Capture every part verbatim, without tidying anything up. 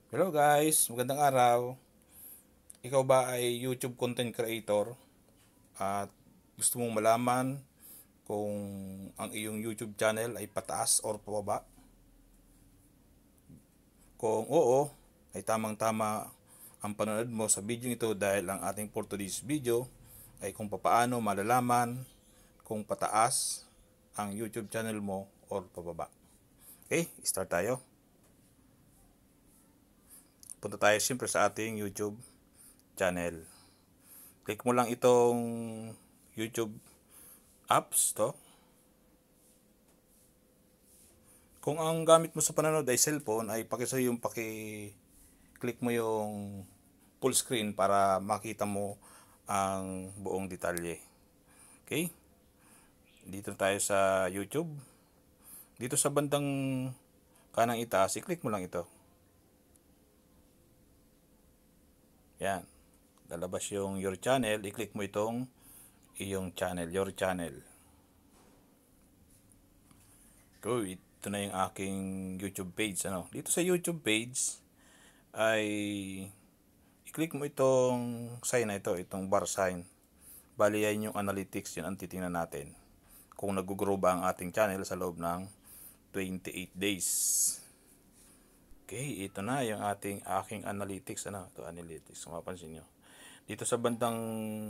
Hello guys, magandang araw. Ikaw ba ay YouTube content creator at gusto mong malaman kung ang iyong YouTube channel ay pataas or pababa? Kung oo, ay tamang-tama ang panonood mo sa video ito dahil ang ating for today's video ay kung papaano malalaman kung pataas ang YouTube channel mo or pababa. Okay, start tayo. Punta tayo siyempre sa ating YouTube channel. Click mo lang itong YouTube apps to. Kung ang gamit mo sa panonood ay cellphone, ay pakiso yung paki-click mo yung full screen para makita mo ang buong detalye. Okay? Dito tayo sa YouTube. Dito sa bandang kanang itaas, i-click mo lang ito. Yan. Lalabas yung your channel, i-click mo itong iyong channel, your channel. Go, ito na yung aking YouTube page. Ano? Dito sa YouTube page ay i-click mo itong sign na ito, itong bar sign. Bali yan yung analytics, yun ang titingnan natin. Kung nag-grow ba ang ating channel sa loob ng twenty-eight days. Okay, ito na yung ating aking analytics. Ano? Ito analytics, mapapansin nyo. Dito sa bandang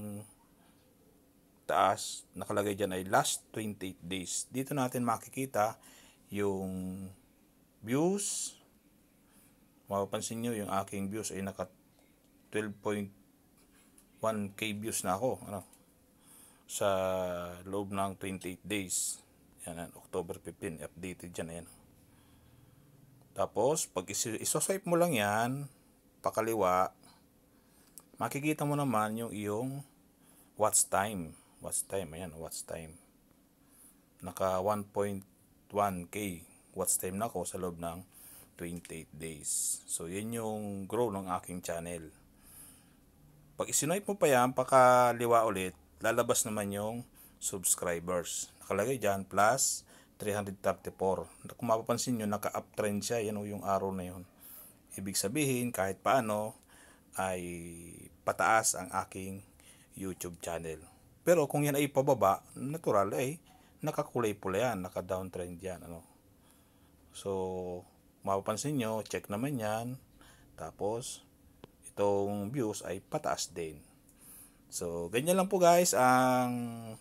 taas, nakalagay dyan ay last twenty-eight days. Dito natin makikita yung views. Mapapansin nyo yung aking views ay naka twelve point one K views na ako. Ano? Sa loob ng twenty-eight days. Yan, October fifteenth, updated dyan. Ayan. Tapos, pag isoswipe mo lang yan, pakaliwa, makikita mo naman yung iyong watch time. Watch time, ayan, watch time. Naka one point one K watch time na ako sa loob ng twenty-eight days. So, yan yung grow ng aking channel. Pag isinipe mo pa yan, pakaliwa ulit, lalabas naman yung subscribers. Nakalagay dyan, plus three hundred thirty-four. Kung mapapansin nyo, naka-uptrend siya. Yan o yung arrow na yun. Ibig sabihin, kahit paano, ay pataas ang aking YouTube channel. Pero kung yan ay pababa, natural ay nakakulay pula yan, naka-downtrend yan. Ano? So, mapapansin nyo, check naman yan. Tapos, itong views ay pataas din. So, ganyan lang po guys ang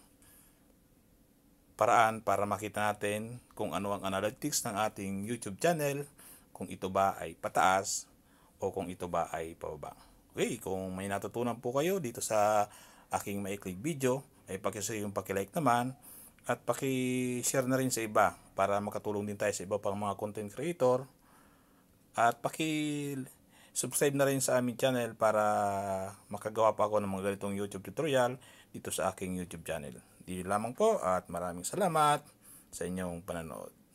paraan para makita natin kung ano ang analytics ng ating YouTube channel, kung ito ba ay pataas o kung ito ba ay pababa. Okay, kung may natutunan po kayo dito sa aking maikling video, ay pakisuyo yung paki-like naman at paki-share na rin sa iba para makatulong din tayo sa iba pang mga content creator, at paki-subscribe na rin sa aming channel para makagawa pa ako ng mga ganitong YouTube tutorial dito sa aking YouTube channel. Di lamang po at maraming salamat sa inyong pananood.